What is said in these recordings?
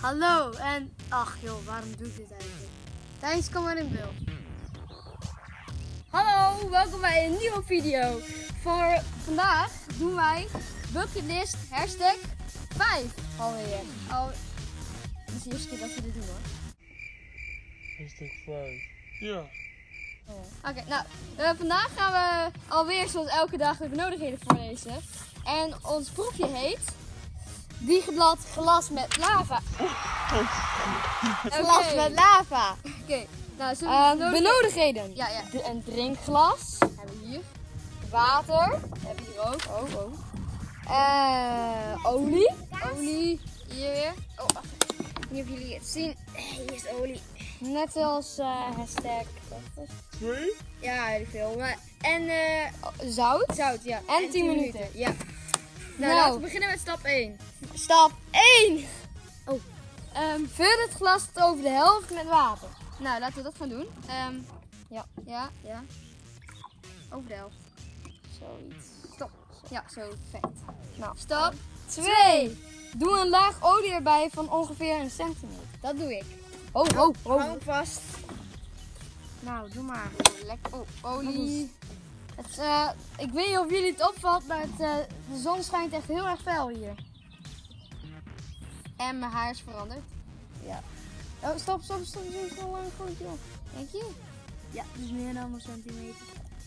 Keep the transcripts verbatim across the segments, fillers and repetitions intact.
Hallo en... Ach joh, waarom doe ik dit eigenlijk? Thijs, kom maar in beeld. Hallo, welkom bij een nieuwe video. Voor vandaag doen wij bucketlist hashtag vijf alweer. Al... Het is de eerste keer dat we dit doen hoor. Hashtag vijf. Ja. Oh. Oké, okay, nou, uh, vandaag gaan we alweer zoals elke dag de benodigdheden voorlezen. En ons proefje heet... Diegeblad glas met lava. Glas okay. met lava. Oké, okay. Nou, zullen we uh, benodigdheden? benodigdheden. Ja, ja. De, een drinkglas. Hebben we hier. Water. Hebben we hier ook. Oh, oh. Uh, olie. Olie. Hier weer. Oh, wacht. Hier hebben jullie het zien. Hier is olie. Net als uh, hashtag. Twee? Ja, heel veel. Maar, en uh, zout. Zout, ja. En, en tien minuten. minuten. Ja. Nou, nou, laten we beginnen met stap één. Stap één. Oh. Um, vul het glas tot over de helft met water. Nou, laten we dat gaan doen. Um, ja. Ja, ja. Over de helft. Zoiets. Stop. Ja, zo. Perfect. Nou, stap twee. Doe een laag olie erbij van ongeveer een centimeter. Dat doe ik. Oh, oh, oh. Hou hem vast. Nou, doe maar. Oh, lekker. Oh, olie. Het, uh, ik weet niet of jullie het opvalt, maar het, uh, de zon schijnt echt heel erg fel hier. En mijn haar is veranderd. Ja. Oh, stop, stop, stop. Zo, zo lang goed, joh. Denk je? Ja, dus meer dan een centimeter.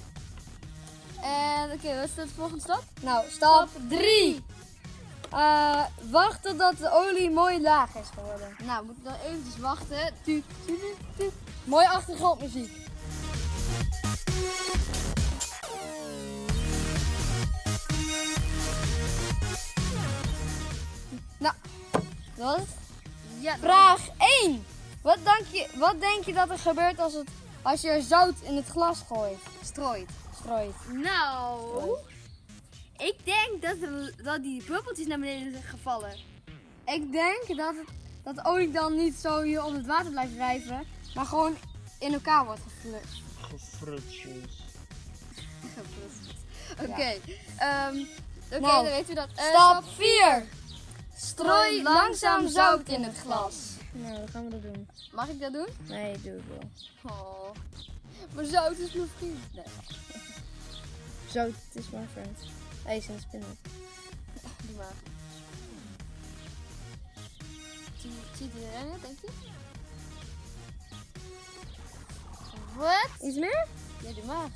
En oké, okay, wat is de volgende stap? Nou, stap drie. Uh, wacht totdat de olie mooi laag is geworden. Nou, we moeten dan eventjes wachten. Tu, tu, tu, tu. Mooie achtergrondmuziek. Nou, dat is ja, vraag één. Wat denk, je, wat denk je dat er gebeurt als, het, als je er zout in het glas gooit? Strooit. Strooit. Nou, Strooit. Ik denk dat, er, dat die bubbeltjes naar beneden zijn gevallen. Ik denk dat, het, dat de olie dan niet zo hier op het water blijft drijven, maar gewoon in elkaar wordt geflutst. Gefrutseld. Oké, okay. um, okay, nou, dan weten we dat. Uh, stap vier. Strooi langzaam zout in het glas. Nou, dan gaan we dat doen. Mag ik dat doen? Nee, doe ik wel. Oh. Maar zout is mijn vriend. Nee. Zout is mijn friend. Hij is een spinner. Doe maar. Ziet hij erin, denk je? Wat? Iets meer? Ja, doe maar.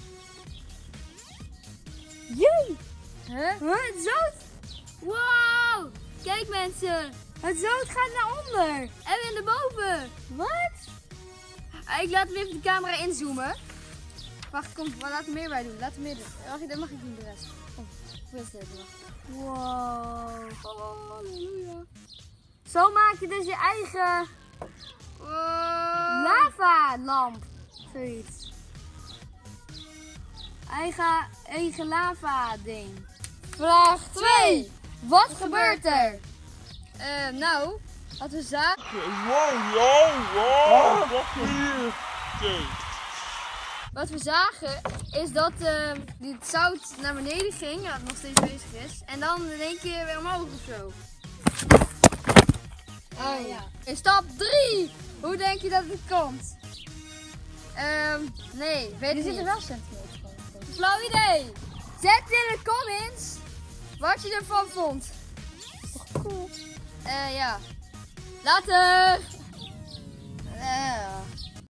Jee! Huh? Huh? Het zout? Wow! Kijk mensen! Het zout gaat naar onder! En weer naar boven! Wat? Ah, ik laat hem even de camera inzoomen. Wacht, kom, maar laat er meer bij doen. Laat er meer doen. Mag ik, dat mag ik doen, de rest. Kom, hoe is dit? Wow! Oh, halleluja! Zo maak je dus je eigen wow. lava-lamp. Zoiets. Eigen, eigen lava-ding. Vraag twee. Wat, Wat gebeurt er? Uh, nou, wat we zagen. Wow, wow, wow. Wat hier? Oké. Wat we zagen is dat uh, het zout naar beneden ging, dat nog steeds bezig is. En dan in één keer weer omhoog of zo. Oh ja. In stap drie. Hoe denk je dat het komt? Um, nee, weet ik niet. Er wel centimeters van. Flauw idee. Zet in de comments wat je ervan vond. Toch cool. Uh, ja. Later.